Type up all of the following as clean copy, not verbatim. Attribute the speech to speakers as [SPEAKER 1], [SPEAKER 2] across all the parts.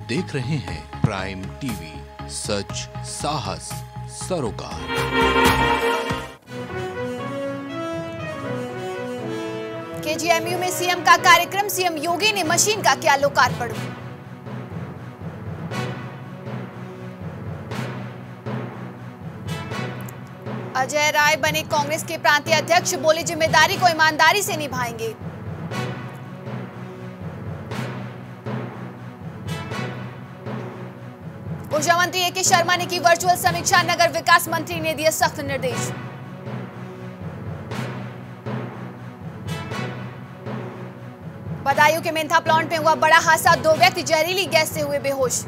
[SPEAKER 1] देख रहे हैं प्राइम टीवी, सच साहस सरोकार।
[SPEAKER 2] केजीएमयू में सीएम का कार्यक्रम, सीएम योगी ने मशीन का किया लोकार्पण। अजय राय बने कांग्रेस के प्रांतीय अध्यक्ष, बोले जिम्मेदारी को ईमानदारी से निभाएंगे। ऊर्जा मंत्री ए के शर्मा ने की वर्चुअल समीक्षा, नगर विकास मंत्री ने दिए सख्त निर्देश। बदायूं के मेंथा प्लांट में हुआ बड़ा हादसा, 2 व्यक्ति जहरीली गैस से हुए बेहोश।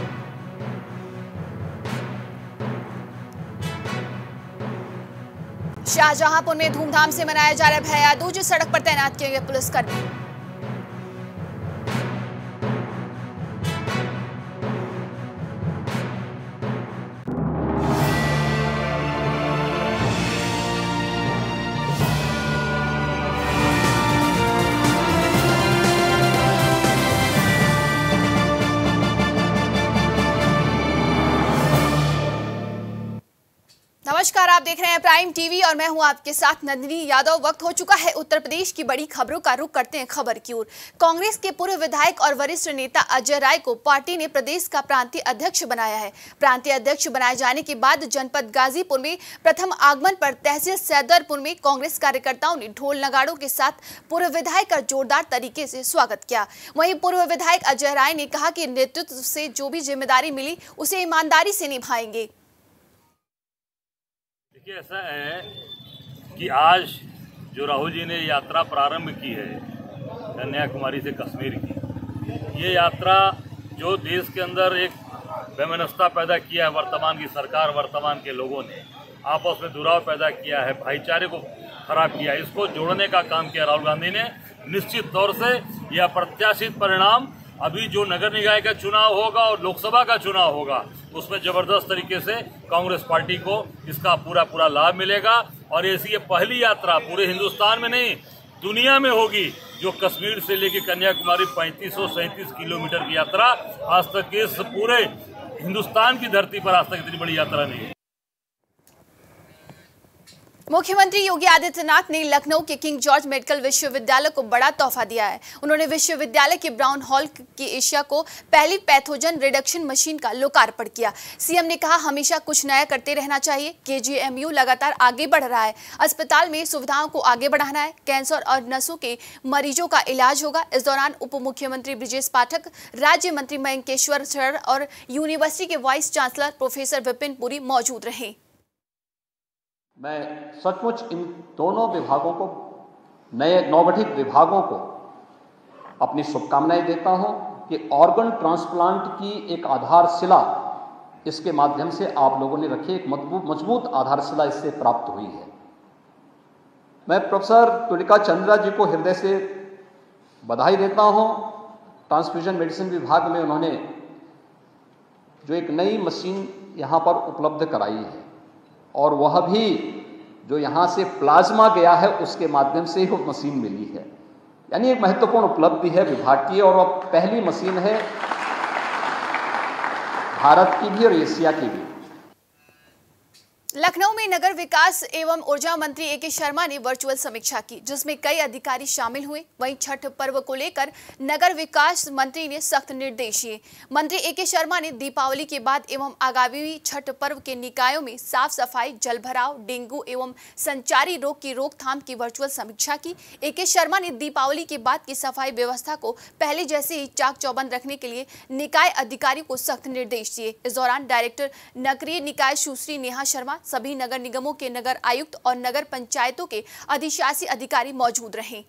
[SPEAKER 2] शाहजहांपुर में धूमधाम से मनाया जा रहा है भैया दूज, सड़क पर तैनात किए गए पुलिसकर्मी। नमस्कार, आप देख रहे हैं प्राइम टीवी और मैं हूं आपके साथ नंदिनी यादव। वक्त हो चुका है उत्तर प्रदेश की बड़ी खबरों का रुख करते हैं खबर की ओर। कांग्रेस के पूर्व विधायक और वरिष्ठ नेता अजय राय को पार्टी ने प्रदेश का प्रांतीय अध्यक्ष बनाया है। प्रांतीय अध्यक्ष बनाए जाने के बाद जनपद गाजीपुर में प्रथम आगमन पर तहसील सैदरपुर में कांग्रेस कार्यकर्ताओं ने ढोल नगाड़ों के साथ पूर्व विधायक का जोरदार तरीके से स्वागत किया। वहीं पूर्व विधायक अजय राय ने कहा कि नेतृत्व से जो भी जिम्मेदारी मिली उसे ईमानदारी से निभाएंगे।
[SPEAKER 3] देखिए, ऐसा है कि आज जो राहुल जी ने यात्रा प्रारंभ की है कन्याकुमारी से कश्मीर की, ये यात्रा जो देश के अंदर एक वैमनस्यता पैदा किया है वर्तमान की सरकार, वर्तमान के लोगों ने आपस में दुराव पैदा किया है, भाईचारे को खराब किया, इसको जोड़ने का काम किया राहुल गांधी ने। निश्चित तौर से यह अप्रत्याशित परिणाम अभी जो नगर निकाय का चुनाव होगा और लोकसभा का चुनाव होगा उसमें जबरदस्त तरीके से कांग्रेस पार्टी को इसका पूरा लाभ मिलेगा। और ऐसी ये पहली यात्रा पूरे हिंदुस्तान में नहीं दुनिया में होगी जो कश्मीर से लेकर कन्याकुमारी 3537 किलोमीटर की यात्रा, आज तक इस पूरे हिंदुस्तान की धरती पर आज तक इतनी बड़ी यात्रा नहीं है।
[SPEAKER 2] मुख्यमंत्री योगी आदित्यनाथ ने लखनऊ के किंग जॉर्ज मेडिकल विश्वविद्यालय को बड़ा तोहफा दिया है। उन्होंने विश्वविद्यालय के ब्राउन हॉल की एशिया को पहली पैथोजन रिडक्शन मशीन का लोकार्पण किया। सीएम ने कहा, हमेशा कुछ नया करते रहना चाहिए। केजीएमयू लगातार आगे बढ़ रहा है। अस्पताल में सुविधाओं को आगे बढ़ाना है। कैंसर और नसों के मरीजों का इलाज होगा। इस दौरान उप मुख्यमंत्री ब्रिजेश पाठक, राज्य मंत्री मयंकेश्वर सर और यूनिवर्सिटी के vice chancellor professor Vipin Puri मौजूद रहे।
[SPEAKER 4] मैं सचमुच इन दोनों विभागों को, नए नवगठित विभागों को अपनी शुभकामनाएं देता हूं कि ऑर्गन ट्रांसप्लांट की एक आधारशिला इसके माध्यम से आप लोगों ने रखी, एक मजबूत आधारशिला इससे प्राप्त हुई है। मैं प्रोफेसर तुलिका चंद्रा जी को हृदय से बधाई देता हूं। ट्रांसफ्यूजन मेडिसिन विभाग में उन्होंने जो एक नई मशीन यहां पर उपलब्ध कराई है और वह भी जो यहाँ से प्लाज्मा गया है उसके माध्यम से ही वो मशीन मिली है, यानी एक महत्वपूर्ण उपलब्धि है विभाग की। और वह पहली मशीन है भारत की भी और एशिया की भी।
[SPEAKER 2] लखनऊ में नगर विकास एवं ऊर्जा मंत्री ए के शर्मा ने वर्चुअल समीक्षा की, जिसमें कई अधिकारी शामिल हुए। वहीं छठ पर्व को लेकर नगर विकास मंत्री ने सख्त निर्देश दिए। मंत्री ए के शर्मा ने दीपावली के बाद एवं आगामी छठ पर्व के निकायों में साफ सफाई, जलभराव, डेंगू एवं संचारी रोग की रोकथाम की वर्चुअल समीक्षा की। ए के शर्मा ने दीपावली के बाद की सफाई व्यवस्था को पहले जैसे ही चाक चौबंद रखने के लिए निकाय अधिकारियों को सख्त निर्देश दिए। इस दौरान डायरेक्टर नगरीय निकाय सुश्री नेहा शर्मा, सभी नगर निगमों के नगर आयुक्त और नगर पंचायतों के अधिशासी अधिकारी मौजूद रहे।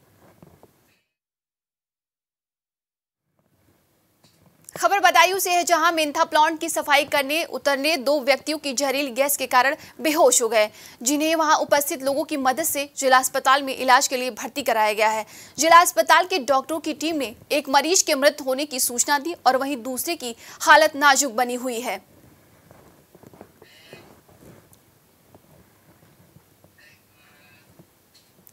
[SPEAKER 2] खबर बदायूं से है, जहां मेंथा प्लांट की सफाई करने उतरने 2 व्यक्तियों की जहरीली गैस के कारण बेहोश हो गए, जिन्हें वहां उपस्थित लोगों की मदद से जिला अस्पताल में इलाज के लिए भर्ती कराया गया है। जिला अस्पताल के डॉक्टरों की टीम ने एक मरीज के मृत होने की सूचना दी और वहीं दूसरे की हालत नाजुक बनी हुई है।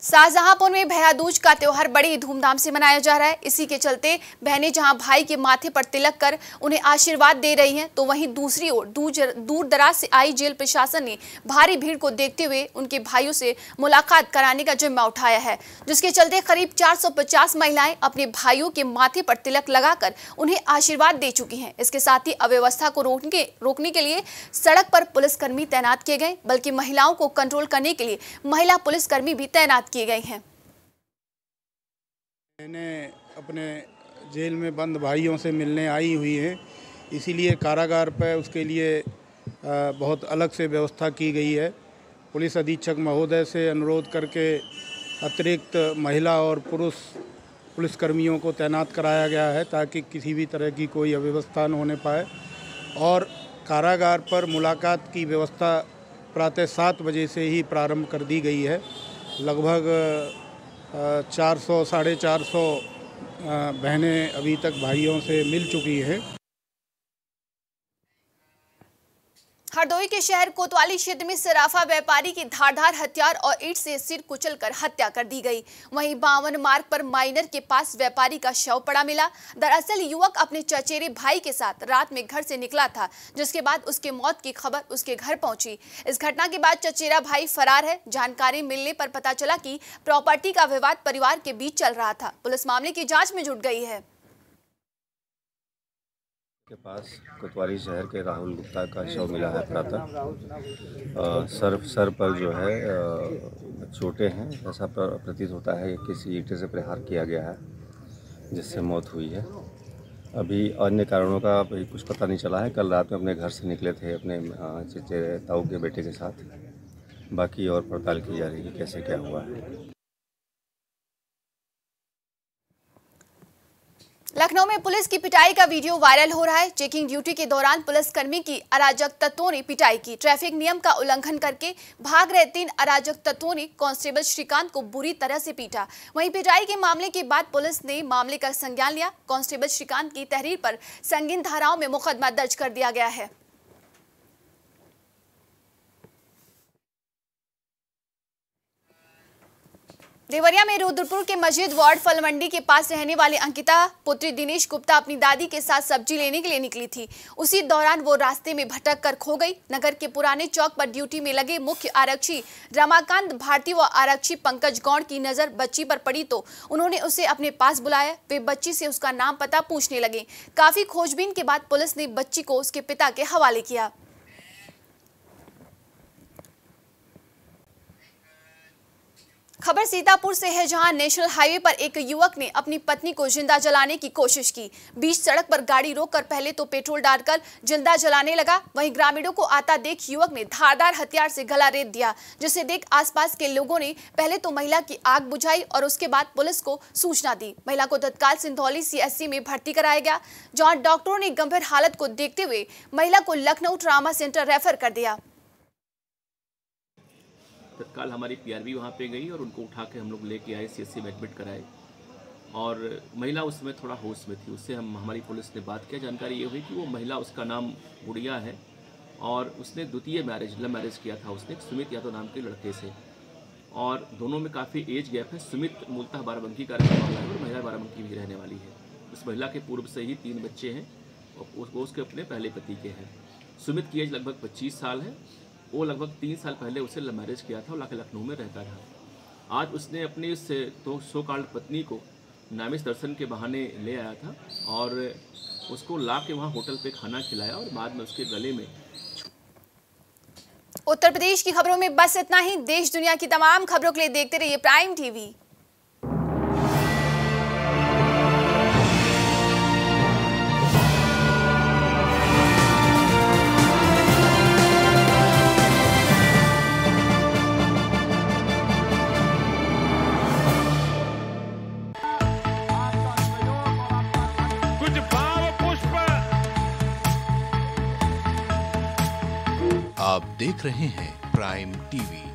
[SPEAKER 2] शाहजहांपुर में भैया दूज का त्योहार बड़ी धूमधाम से मनाया जा रहा है। इसी के चलते बहनें जहां भाई के माथे पर तिलक कर उन्हें आशीर्वाद दे रही हैं, तो वहीं दूसरी ओर दूर दराज से आई जेल प्रशासन ने भारी भीड़ को देखते हुए उनके भाइयों से मुलाकात कराने का जिम्मा उठाया है, जिसके चलते करीब 450 महिलाएं अपने भाइयों के माथे पर तिलक लगाकर उन्हें आशीर्वाद दे चुकी हैं। इसके साथ ही अव्यवस्था को रोकने के लिए सड़क पर पुलिसकर्मी तैनात किए गए, बल्कि महिलाओं को कंट्रोल करने के लिए महिला पुलिसकर्मी भी तैनात किए गए हैं।
[SPEAKER 5] मैंने अपने जेल में बंद भाइयों से मिलने आई हुई हैं, इसीलिए कारागार पर उसके लिए बहुत अलग से व्यवस्था की गई है। पुलिस अधीक्षक महोदय से अनुरोध करके अतिरिक्त महिला और पुरुष पुलिसकर्मियों को तैनात कराया गया है, ताकि किसी भी तरह की कोई अव्यवस्था न होने पाए। और कारागार पर मुलाकात की व्यवस्था प्रातः 7 बजे से ही प्रारंभ कर दी गई है। लगभग 400 साढ़े 400 बहनें अभी तक भाइयों से मिल चुकी हैं।
[SPEAKER 2] हरदोई के शहर कोतवाली क्षेत्र में सराफा व्यापारी की धारदार हथियार और ईंट से सिर कुचलकर हत्या कर दी गई। वहीं 52 मार्ग पर माइनर के पास व्यापारी का शव पड़ा मिला। दरअसल युवक अपने चचेरे भाई के साथ रात में घर से निकला था, जिसके बाद उसके मौत की खबर उसके घर पहुंची। इस घटना के बाद चचेरा भाई फरार है। जानकारी मिलने पर पता चला कि प्रॉपर्टी का विवाद परिवार के बीच चल रहा था। पुलिस मामले की जाँच में जुट गई है।
[SPEAKER 6] के पास कोतवाली शहर के राहुल गुप्ता का शव मिला है प्रातः। सर पर जो है चोटें हैं, ऐसा प्रतीत होता है किसी ईंटे से प्रहार किया गया है, जिससे मौत हुई है। अभी अन्य कारणों का अभी कुछ पता नहीं चला है। कल रात में अपने घर से निकले थे अपने चचेरे ताऊ के बेटे के साथ। बाकी और पड़ताल की जा रही है कैसे क्या हुआ है।
[SPEAKER 2] लखनऊ में पुलिस की पिटाई का वीडियो वायरल हो रहा है। चेकिंग ड्यूटी के दौरान पुलिसकर्मी की अराजक तत्वों ने पिटाई की। ट्रैफिक नियम का उल्लंघन करके भाग रहे 3 अराजक तत्वों ने कांस्टेबल श्रीकांत को बुरी तरह से पीटा। वहीं पिटाई के मामले के बाद पुलिस ने मामले का संज्ञान लिया। कांस्टेबल श्रीकांत की तहरीर पर संगीन धाराओं में मुकदमा दर्ज कर दिया गया है। देवरिया में रुद्रपुर के मस्जिद वार्ड फल मंडी के पास रहने वाली अंकिता पुत्री दिनेश गुप्ता अपनी दादी के साथ सब्जी लेने के लिए निकली थी। उसी दौरान वो रास्ते में भटक कर खो गई। नगर के पुराने चौक पर ड्यूटी में लगे मुख्य आरक्षी रमाकांत भारती व आरक्षी पंकज गौड़ की नजर बच्ची पर पड़ी तो उन्होंने उसे अपने पास बुलाया। वे बच्ची से उसका नाम पता पूछने लगे। काफी खोजबीन के बाद पुलिस ने बच्ची को उसके पिता के हवाले किया। खबर सीतापुर से है, जहां नेशनल हाईवे पर एक युवक ने अपनी पत्नी को जिंदा जलाने की कोशिश की। बीच सड़क पर गाड़ी रोककर पहले तो पेट्रोल डालकर जिंदा जलाने लगा। वहीं ग्रामीणों को आता देख युवक ने धारदार हथियार से गला रेत दिया, जिसे देख आसपास के लोगों ने पहले तो महिला की आग बुझाई और उसके बाद पुलिस को सूचना दी। महिला को तत्काल सिंधौली CSC में भर्ती कराया गया, जहाँ डॉक्टरों ने गंभीर हालत को देखते हुए महिला को लखनऊ ट्रामा सेंटर रेफर कर दिया।
[SPEAKER 7] तत्काल हमारी PRV वहाँ पे गई और उनको उठा के हम लोग लेके आए, CSC में एडमिट कराए। और महिला उस समय थोड़ा होश में थी। उससे हमारी पुलिस ने बात किया। जानकारी ये हुई कि वो महिला, उसका नाम गुड़िया है और उसने द्वितीय लव मैरिज किया था उसने सुमित यादव नाम के लड़के से, और दोनों में काफ़ी एज गैप है। सुमित मूलतः बाराबंकी का रहने वाला है और महिला बाराबंकी भी रहने वाली है। उस महिला के पूर्व से ही 3 बच्चे हैं और वो उसके अपने पहले पति के हैं। सुमित की एज लगभग 25 साल है। वो लगभग 3 साल पहले उसे लव मैरिज किया था और लाके लखनऊ में रहता रहा। आज उसने अपनी इस तो सो कॉल्ड पत्नी को नामिस दर्शन के बहाने ले आया था और उसको ला के वहाँ होटल पे खाना खिलाया और बाद में उसके गले में।
[SPEAKER 2] उत्तर प्रदेश की खबरों में बस इतना ही। देश दुनिया की तमाम खबरों के लिए देखते रहिए प्राइम TV।
[SPEAKER 1] आप देख रहे हैं प्राइम TV।